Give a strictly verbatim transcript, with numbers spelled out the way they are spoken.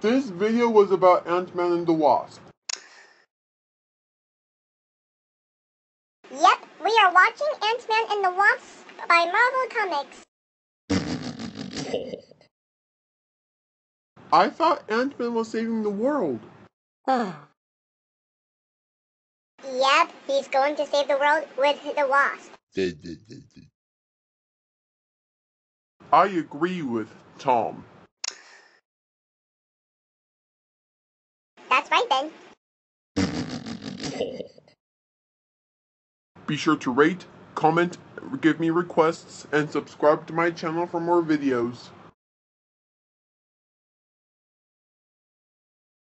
This video was about Ant-Man and the Wasp. Yep, we are watching Ant-Man and the Wasp by Marvel Comics. I thought Ant-Man was saving the world. Yep, he's going to save the world with the Wasp. I agree with Tom. That's right then. Be sure to rate, comment, give me requests, and subscribe to my channel for more videos.